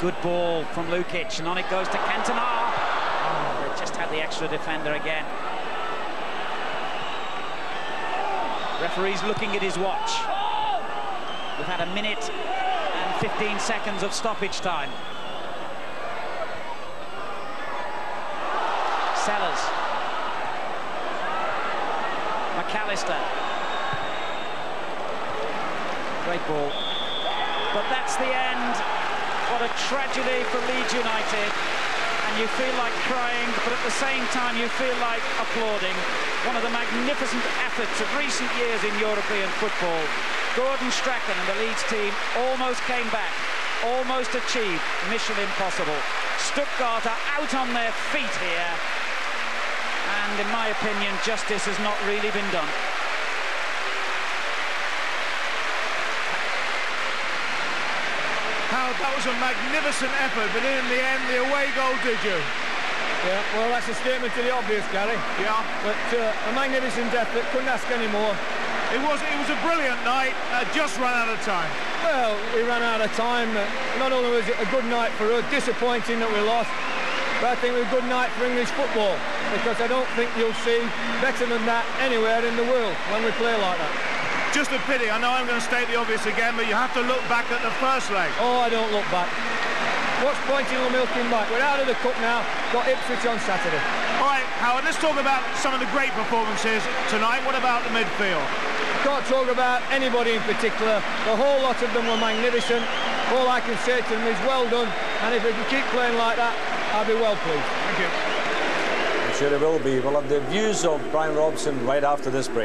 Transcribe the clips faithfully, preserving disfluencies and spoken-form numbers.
Good ball from Lukic, and on it goes to Cantona. Oh, they just had the extra defender again. Referee's looking at his watch. We've had a minute and fifteen seconds of stoppage time. Sellers. McAllister. Great ball. But that's the end. What a tragedy for Leeds United. And you feel like crying, but at the same time you feel like applauding. One of the magnificent efforts of recent years in European football. Gordon Strachan and the Leeds team almost came back, almost achieved mission impossible. Stuttgart are out on their feet here. And in my opinion, justice has not really been done. Howard, that was a magnificent effort, but in the end, the away goal did you. Yeah, well, that's a statement to the obvious, Gary. Yeah. But uh, a magnificent effort, couldn't ask any more. It was, it was a brilliant night, uh, just ran out of time. Well, we ran out of time. Uh, not only was it a good night for us, disappointing that we lost, but I think it was a good night for English football, because I don't think you'll see better than that anywhere in the world when we play like that. Just a pity. I know I'm going to state the obvious again, but you have to look back at the first leg. Oh, I don't look back. What's pointing or milking back? We're out of the cup now, got Ipswich on Saturday. All right, Howard, let's talk about some of the great performances tonight. What about the midfield? Can't talk about anybody in particular. The whole lot of them were magnificent. All I can say to them is well done, and if we can keep playing like that, I'll be well pleased. Thank you. I'm sure it will be. We'll have the views of Brian Robson right after this break.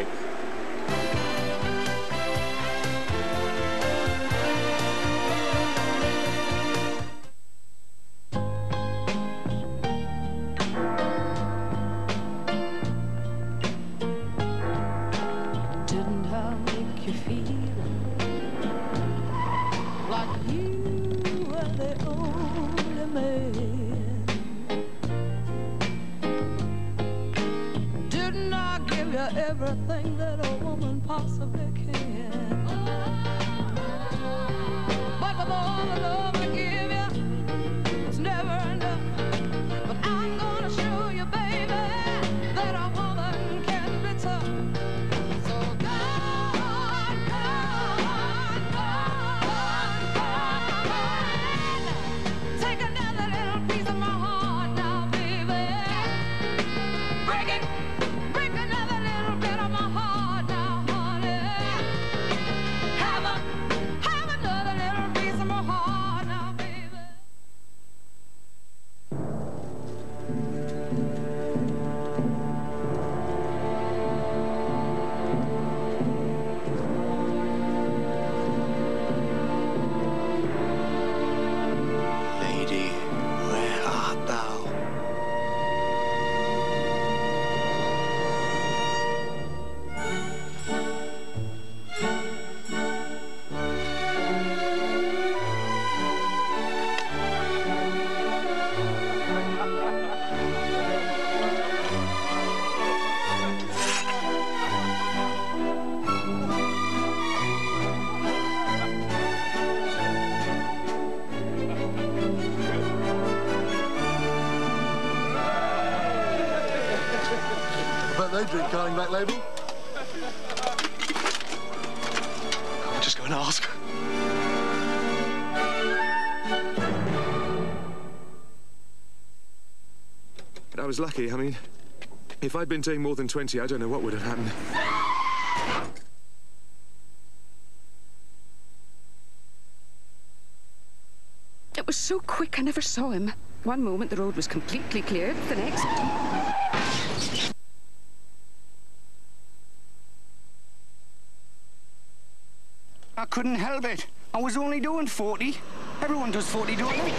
Everything that a woman possibly can. But for all the love I give you, it's never enough. But I'm gonna show you, baby, that a woman can be tough. So go on, go on, go on, go on. Take another little piece of my heart now, baby. Break it. They drink Carling Black Label. I'll just go and ask. But I was lucky. I mean, if I'd been doing more than twenty, I don't know what would have happened. It was so quick, I never saw him. One moment the road was completely cleared, the next... I couldn't help it. I was only doing forty. Everyone does forty, don't they?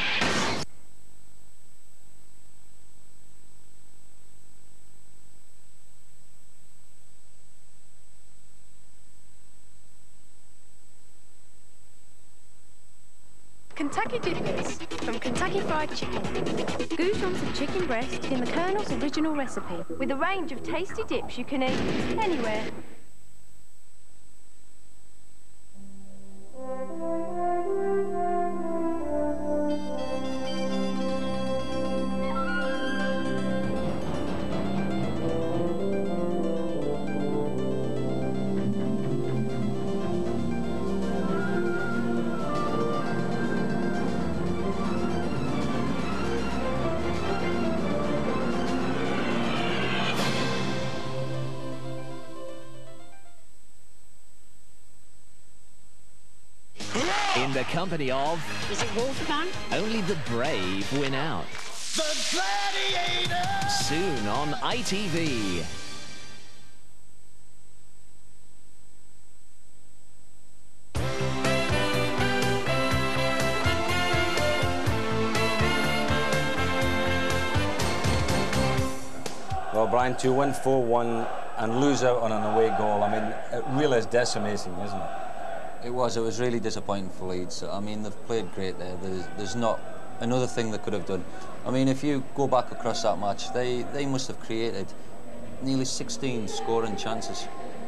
Kentucky Dippers from Kentucky Fried Chicken. Goujons of chicken breast in the Colonel's original recipe, with a range of tasty dips you can eat anywhere. the company of... Is it Wolfgang? Only the brave win out. The Gladiators! Soon on I T V. Well, Brian, to win four one and lose out on an away goal, I mean, it really is decimating, isn't it? It was. It was really disappointing for Leeds. I mean, they've played great there. There's, there's not another thing they could have done. I mean, if you go back across that match, they, they must have created nearly sixteen scoring chances.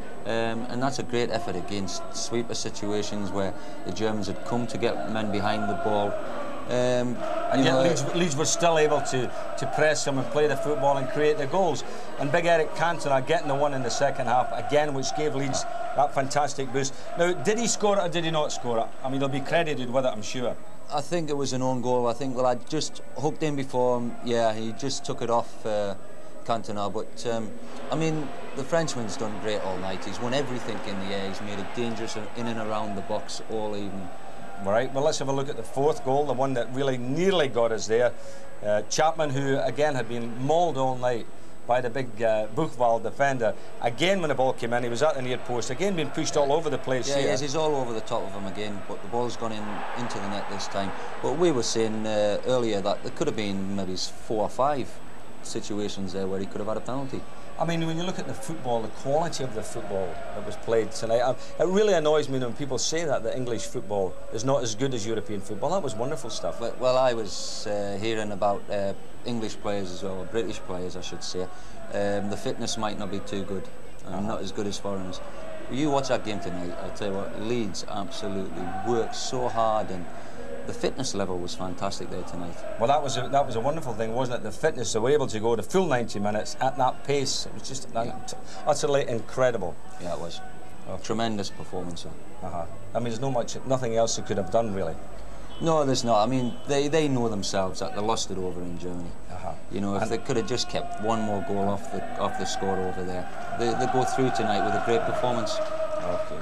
Um, and that's a great effort against sweeper situations where the Germans had come to get men behind the ball. Um, and yet Leeds, Leeds were still able to, to press them and play the football and create the goals. And big Eric Cantona getting the one in the second half again, which gave Leeds that fantastic boost. Now, did he score it or did he not score it? I mean, he'll be credited with it, I'm sure. I think it was an own goal. I think, well, I just hooked in before him. Yeah, he just took it off uh, Cantona. But, um, I mean, the Frenchman's done great all night. He's won everything in the air. He's made it dangerous in and around the box all evening. All right, well, let's have a look at the fourth goal, the one that really nearly got us there. Uh, Chapman, who, again, had been mauled all night by the big uh, Buchwald defender. Again, when the ball came in, he was at the near post. Again, being pushed all over the place yeah, here. Yes, he's all over the top of him again, but the ball's gone in into the net this time. But we were saying uh, earlier that there could have been maybe four or five situations there where he could have had a penalty. I mean, when you look at the football, the quality of the football that was played tonight, I, it really annoys me when people say that, that English football is not as good as European football. That was wonderful stuff. Well, well I was uh, hearing about uh, English players as well, or British players, I should say. Um, the fitness might not be too good, and uh-huh. not as good as foreigners. You watch that game tonight, I tell you what, Leeds absolutely worked so hard, and the fitness level was fantastic there tonight. Well, that was a, that was a wonderful thing, wasn't it? The fitness, they were able to go the full ninety minutes at that pace. It was just yeah. utterly incredible. Yeah, it was. Okay. Tremendous performance. Uh-huh. I mean, there's no much, nothing else they could have done, really. No, there's not. I mean, they, they know themselves that they lost it over in Germany. Uh-huh. You know, if and they could have just kept one more goal off the off the score over there, they, they go through tonight with a great performance. Okay.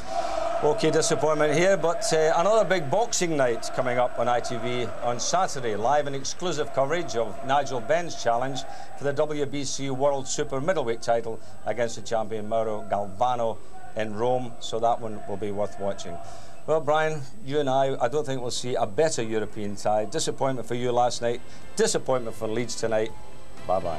Okay, disappointment here, but uh, another big boxing night coming up on I T V on Saturday. Live and exclusive coverage of Nigel Benn's challenge for the W B C World Super Middleweight title against the champion Mauro Galvano in Rome, so that one will be worth watching. Well, Brian, you and I, I don't think we'll see a better European tie. Disappointment for you last night, disappointment for Leeds tonight. Bye-bye.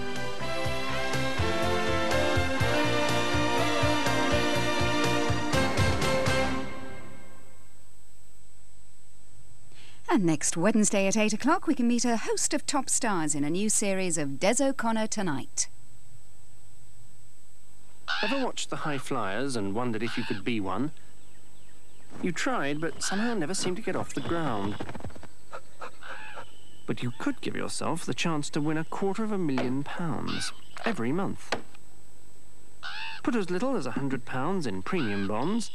And next Wednesday at eight o'clock, we can meet a host of top stars in a new series of Des O'Connor Tonight. Ever watched The High Flyers and wondered if you could be one? You tried, but somehow never seemed to get off the ground. But you could give yourself the chance to win a quarter of a million pounds every month. Put as little as a hundred pounds in premium bonds,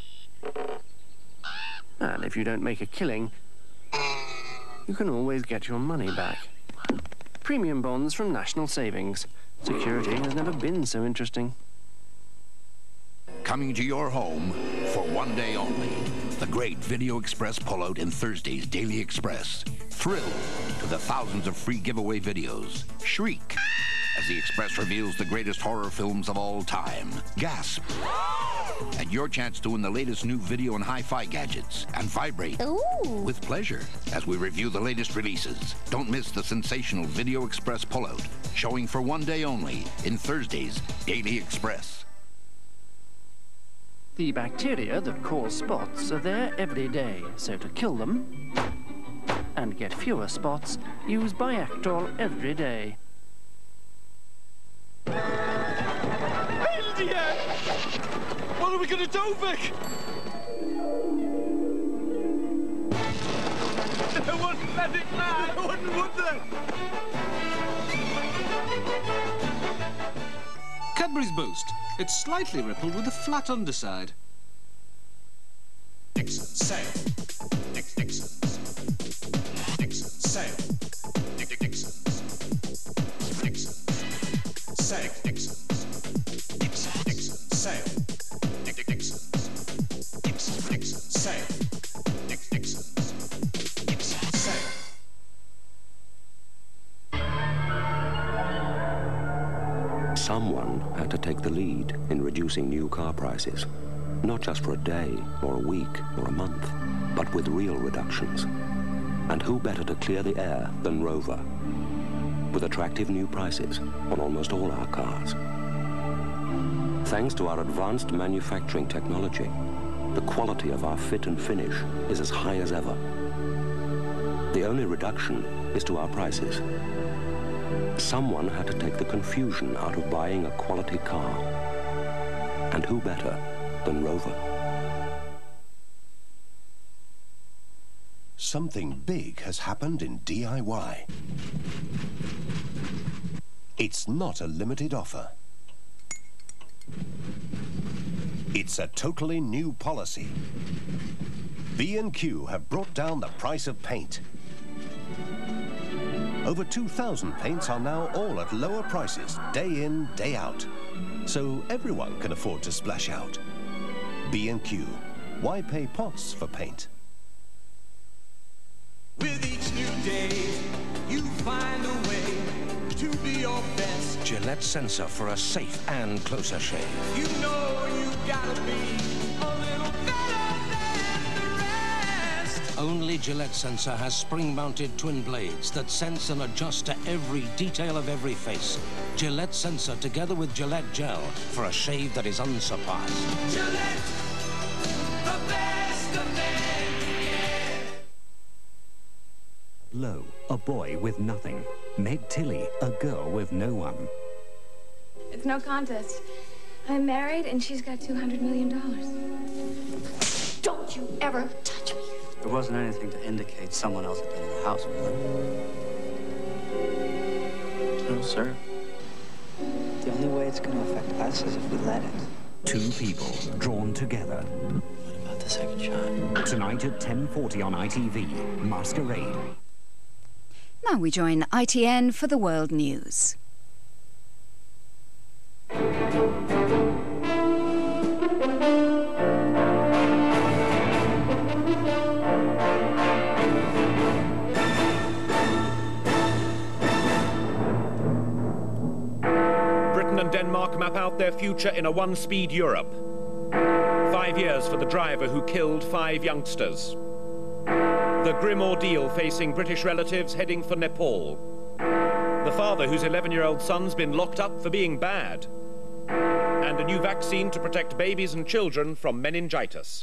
and if you don't make a killing, you can always get your money back. Premium bonds from National Savings. Security has never been so interesting. Coming to your home for one day only. The great Video Express pullout in Thursday's Daily Express. Thrill to the thousands of free giveaway videos. Shriek as the Express reveals the greatest horror films of all time. Gasp at your chance to win the latest new video and hi-fi gadgets. And vibrate Ooh. With pleasure as we review the latest releases. Don't miss the sensational Video Express pullout, showing for one day only in Thursday's Daily Express. The bacteria that cause spots are there every day, so to kill them and get fewer spots, use Biactol every day. India! What are we going to do, Vic? They wouldn't let it fly, wouldn't, would they? Cadbury's Boost. It's slightly rippled with a flat underside. Dixons, sale. Dick Dixons. Dixons, sale. Dick Dick Dixons. Dixons, sale. Dixons. Dixons, Dixons, sale. Dick Dick Dixons. Dixons, Dixons, sale. Dick Dixons. Someone had to take the lead in reducing new car prices, not just for a day or a week or a month, but with real reductions. And who better to clear the air than Rover, with attractive new prices on almost all our cars. Thanks to our advanced manufacturing technology, the quality of our fit and finish is as high as ever. The only reduction is to our prices. Someone had to take the confusion out of buying a quality car. And who better than Rover? Something big has happened in D I Y. It's not a limited offer. It's a totally new policy. B and Q have brought down the price of paint. Over two thousand paints are now all at lower prices, day in, day out. So everyone can afford to splash out. B and Q. Why pay pots for paint? With each new day, you find a way to be your best. Gillette Sensor for a safe and closer shave. You know you gotta be a little better than the rest. Only Gillette Sensor has spring-mounted twin blades that sense and adjust to every detail of every face. Gillette Sensor together with Gillette Gel for a shave that is unsurpassed. Gillette, the best of men can get. Low, a boy with nothing. Meg Tilly, a girl with no one. It's no contest. I'm married and she's got two hundred million dollars. Don't you ever touch me. There wasn't anything to indicate someone else had been in the house with her. No, sir. The only way it's going to affect us is if we let it. Two people drawn together. What about the second shot? Tonight at ten forty on I T V, Masquerade. Now we join I T N for the world news. Britain and Denmark map out their future in a one-speed Europe. Five years for the driver who killed five youngsters. The grim ordeal facing British relatives heading for Nepal. The father whose eleven-year-old son's been locked up for being bad. And a new vaccine to protect babies and children from meningitis.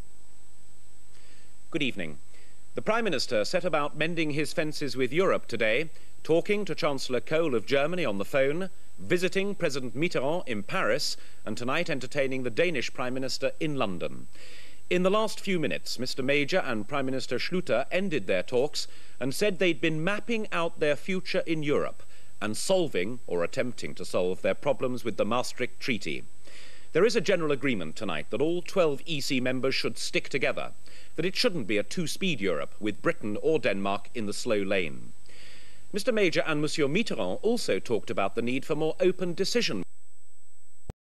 Good evening. The Prime Minister set about mending his fences with Europe today, talking to Chancellor Kohl of Germany on the phone, visiting President Mitterrand in Paris, and tonight entertaining the Danish Prime Minister in London. In the last few minutes, Mister Major and Prime Minister Schluter ended their talks and said they'd been mapping out their future in Europe and solving, or attempting to solve, their problems with the Maastricht Treaty. There is a general agreement tonight that all twelve E C members should stick together, that it shouldn't be a two-speed Europe with Britain or Denmark in the slow lane. Mister Major and Monsieur Mitterrand also talked about the need for more open decision